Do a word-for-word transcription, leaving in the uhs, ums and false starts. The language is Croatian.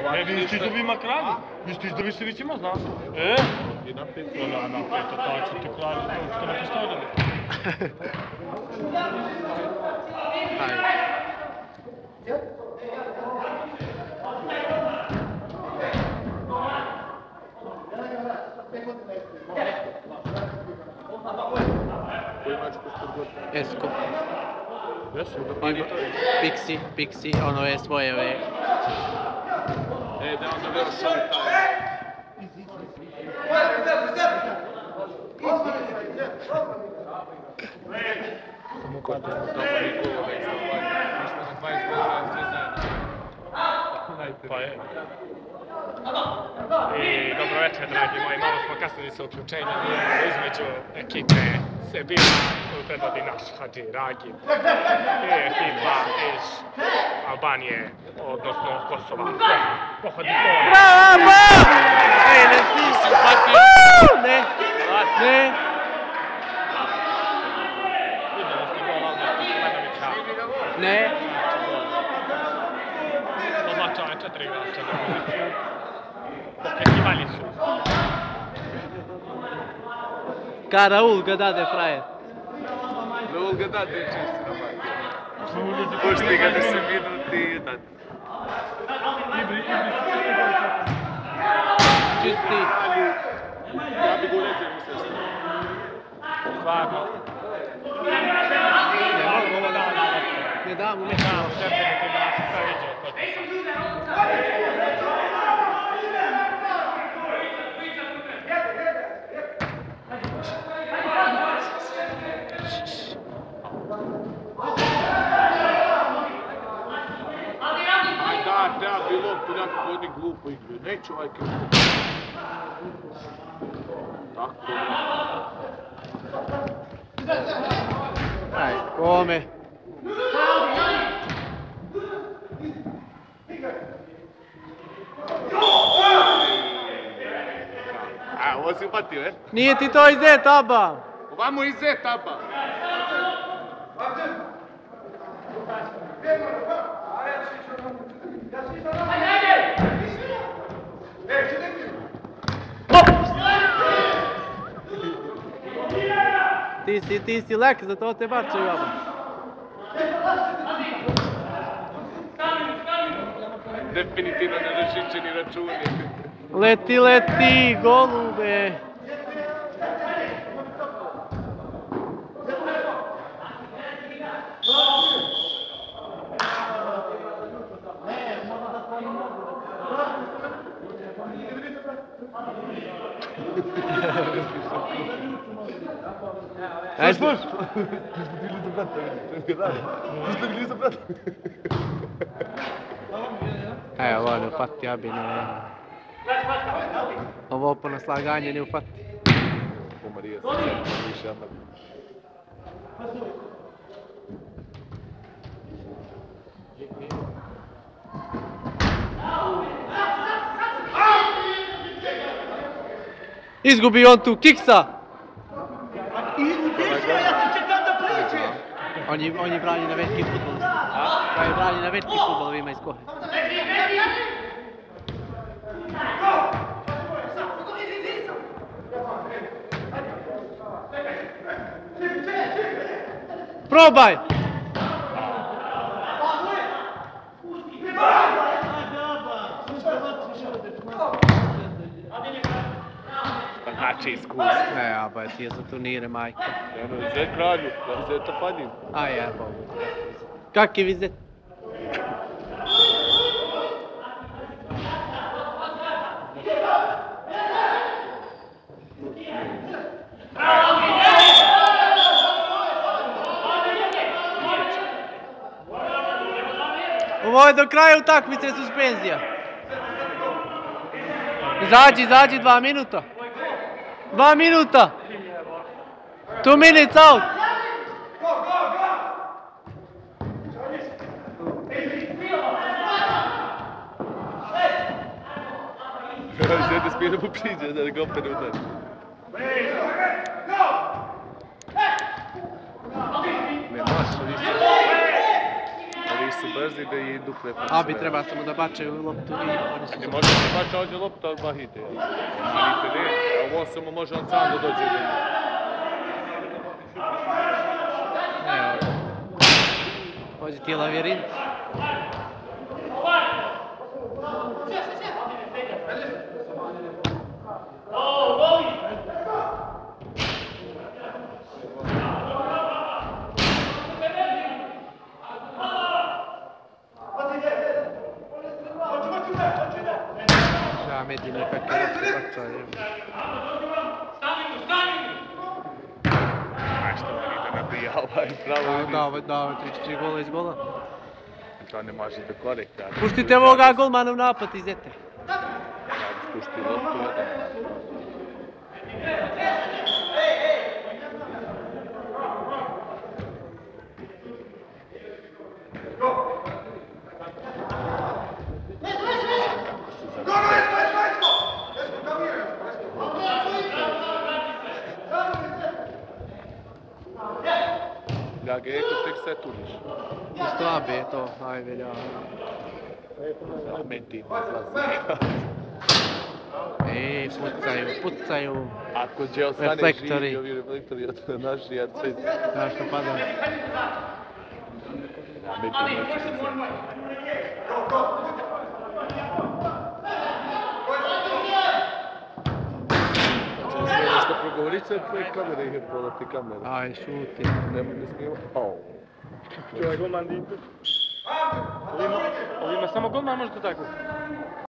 E, vi ste izovima kralju, vi ste izdoviševićima, znaš. E? I na peto. Ona, na peto, tako ću ti kralju, što ne postavljali. Ajde. Esko. Pixi, Pixi, ono je svoje ove. E, da onda verušao taj. Samo kada smo dobili golove iz Albanije. Mi smo na dvadeset golova sve zajedno. Pa je. I dobro večer, dragi moji, malo smo kasnili sa uključenjem između ekipe Sebila koju predvodi naš Hadži Ragib i ekipa iz Albanije, odnosno Kosova. Pohodi to! Bravo! Ej, ne smisli, pati! Ne, ne! Vidjeli ste gol ovdje od Slenovića? Ne. Označao je četiri igrača na poziciju. Pokrećivali su. Ka Raul ga dade frajer. Raul ga dade čisto na mati. Pušti ga da se minuti i dade. Ibri, Ibri su čisti goli četiri. Čisti. Ja bi ga ulezio mi se što. Stvarno. Ne mogu ovo da dam. Ne dam u mešu. Da, definitivno nas se sad viđao kod pisa. Da, treba bilo poljak koji glupo igre. Neću ovaj kod. Tako je. Aj, kome. A, ovo si upatio, e? Nije ti to iz etaba. Ovamo iz etaba. Ti si, ti si lek, zato te bačaju ovo. Definitivno nezaštićeni računi. Leti, leti, golube. Sluš, sluš! Ti smo bili za brata, vidi, to je ti smo bili za brata. Evo, ovo ne ufati, ja bi ne... Ovo po naslaganje ne ufati. Po Marija sam se više jedna. Izgubi on tu kiksa! On je, on je brani na vetki futbol. On je brani na vetki futbol, ima iz kohe. Probaj! Pa znači iskustvo. Ne, a ba ti je za turnire, majko. Eno, zet kralju, ja zeta padim. A je, bo. Kak je vizet? Ovo je do kraja utakmice suspenzija. Izađi, izađi, dva minuta. Dva minuta. Two minutes out. Žete smijeno popriđa, da ga opet ne udari. Ne, maš, ovi su... Ovi su brzi da idu preko sve. Abi treba samo da bačaju loptu i oni su... Ne može se baš ovdje lopta, odmah ide. Vidite, ne, a ovo samo može on sam da dođe do njega. Evo. Hođe ti lavirint. Medine kakve razbačaje. A što meni da nabija ovaj pravo vidi. Da, da, tri četiri gola iz gola. To ne možete korekta. Puštite ovoga golmanov napad, izdete. Ja bi spušti loptu, jedan. Ja ga eko tek se tuliš. Isto A B to, ajde, ja. Menti ne zlazi. Ej, pucaju, pucaju. Ako će ostane Reflektori. živi, ovi reflektori od naši, ja sve... Znaš što pada? Ja, meti neće se zlazi. Nešto progovorit se tvoje kamere ih je polati kamere. Aj, šuti. Nema ne snima. Au. Čuvaj golman dito. Ovima, ovima samo golman može to tako.